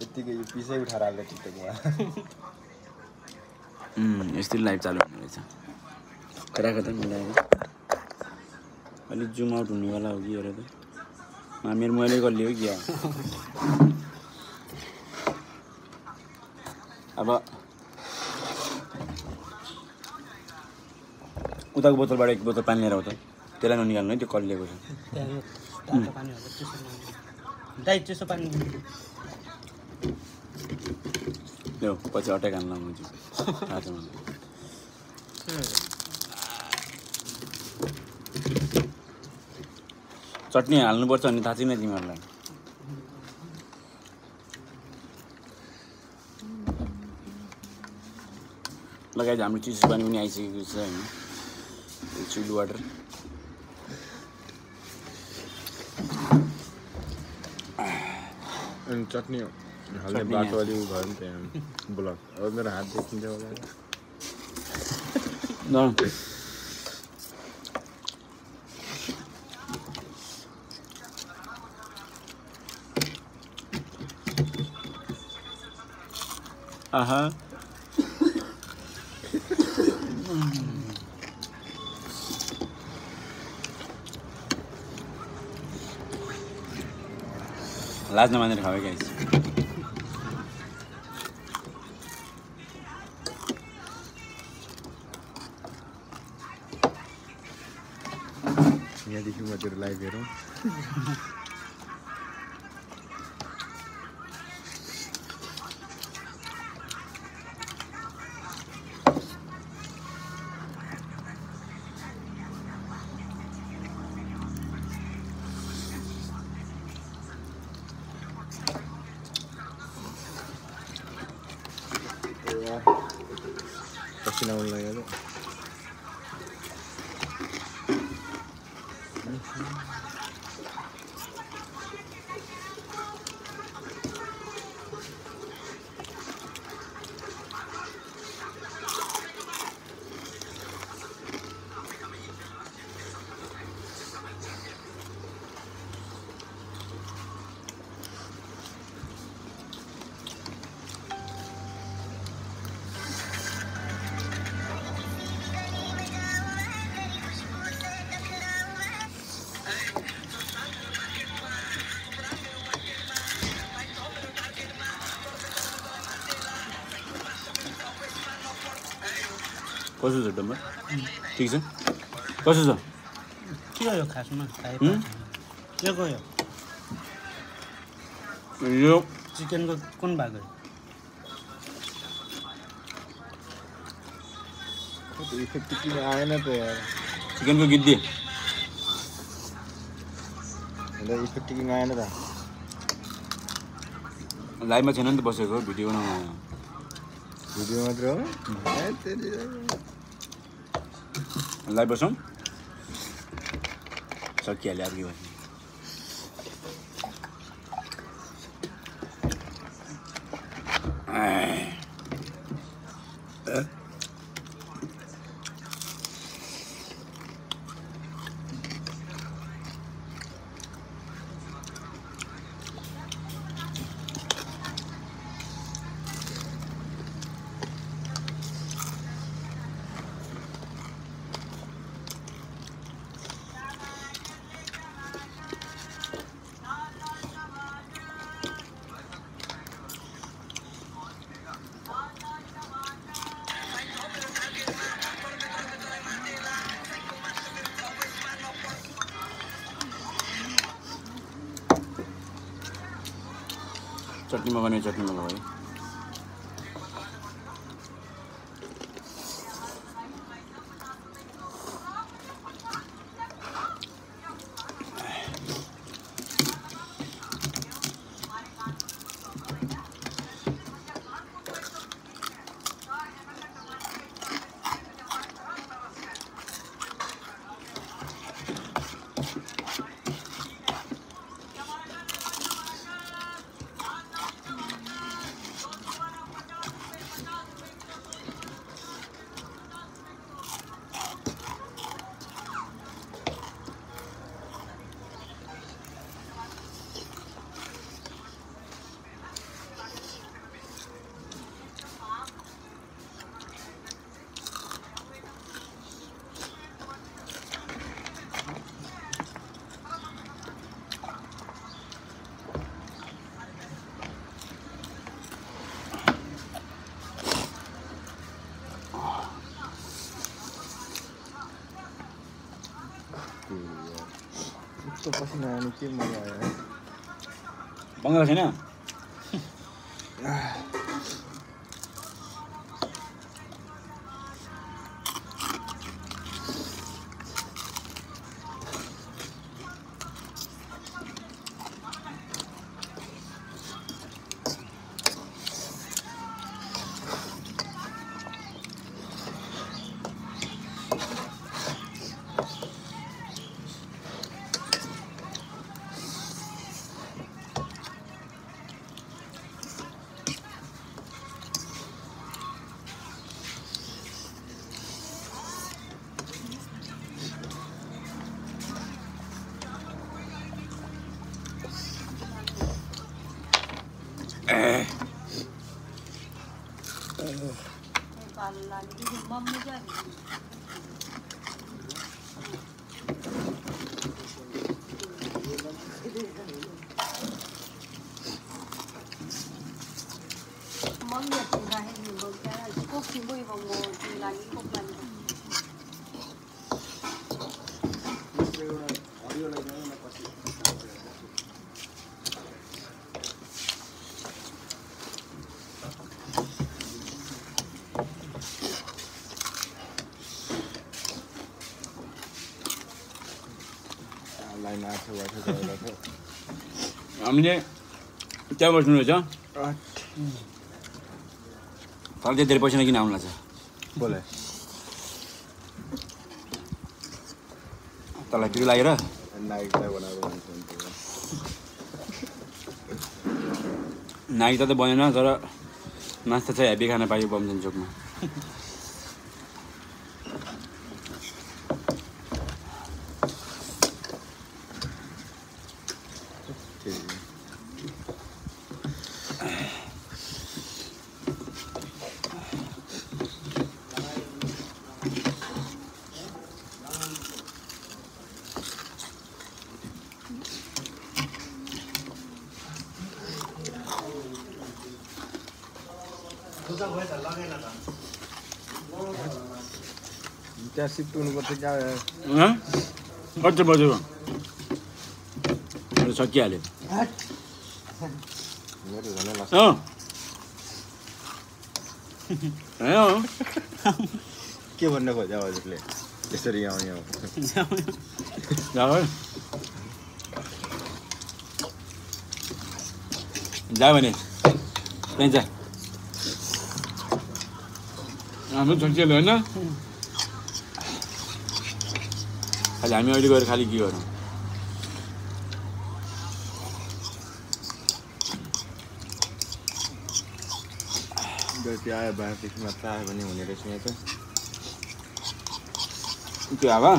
यतिकै यो पिसै उठाएर हाल्दै टिकटकमा यस्तै लाइभ चालु हुने रहेछ कता मिलाएर अलिक जुम आउट हुनेवाला हो कि हेर त मेरो मोबाइलै गल्ली हो कि अब उताको बोतलबाट एक बोतल पानी लिएर आउँछ त्यसलाई ननिकाल्नु है त्यो कलिएको छ त्यो पछि अट्याक हाल्न आउँछु थाहा छ मलाई चटनी हाल्नुपर्छ भन्ने थाहा छैन तिमीहरूलाई लगाइ हाम्रो चिसो पानी पनि आइसकेको छ होइन चिल्ड वाटर अनि चटनी हाल्ने बाटो अलि भयो नि त्यहाँ ब्लक अब मेरो हात देखिन्छ होला आहा लाज नमानेर खाऊ गाइस यहाँदेखि म तेरो लाइभ हेरौँ पसिना आउनु लाग्यो कसो छ डम्बर ठिक छ कसो छ के हो खासमा के गयो यो चिकनको कुन भाग हो इफेक्ट किन आएन त यार चिकनको गिद्दी इफेक्ट किन आएन त लाइभमा छैन नि त बसेको भिडियो बनाउनु भिडियो मात्र हो लाइभ बसौँ सकिहाल्यो अब के बस्नु चटनी मगाउने चटनी मगाऊ है पसिना आउनु के मजा आयो बङ्गाल छैन लाइन आएको छ हामीले त्यहाँ बस्नु रहेछ तर धेरै पैसा किन आउनु लाग्छ बोले तँलाई के लागेर नाइकलाई बनाएको नाइक त बनेन तर नास्ता चाहिँ हेभी खान पायो बमजन चोकमा त्यहाँ सिफ्ट हुनुपर्छ क्या कति बज्यो अहिले सकिहाल्यो मेरो झनै लाग्छ के भन्न खोज्यो हजुरले यसरी आउने हो जा भने त्यहीँ जा हाम्रो सकिहाल्यो होइन खालि हामी अहिले गएर खालि के गरौँ जति आयो बाह्रदेखि मात्र आयो भने हुने रहेछ यहाँ त त्यो हावा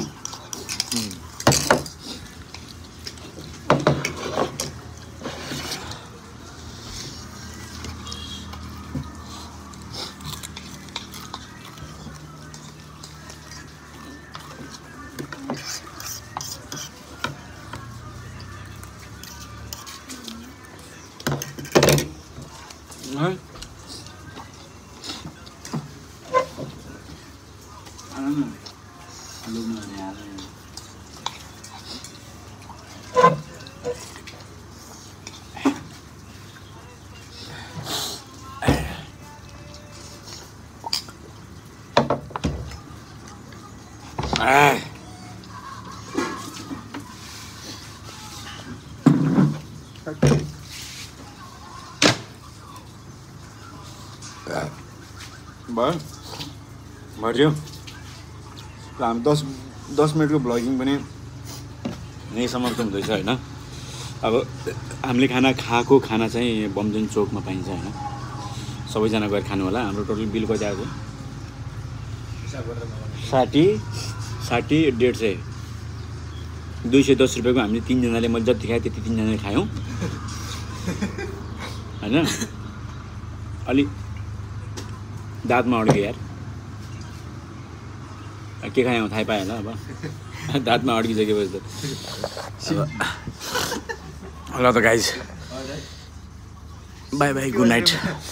भयो भर्यो हामी 10 मिनटको भ्लगिङ पनि यही समाप्त हुँदैछ होइन अब हामीले खाएको खाना चाहिँ बमजन चोकमा पाइन्छ होइन सबैजना गएर खानु होला हाम्रो टोटल बिल कति आएको 60 150 210 रुपियाँको हामीले 3 जनाले मैले जति खाएँ त्यति 3 जनाले खायौँ होइन अलि दाँतमा अड्क्यो यार के खायौँ थाहै पाएँ होला अब दाँतमा अड्किसकेपछि त ल त guys bye bye good night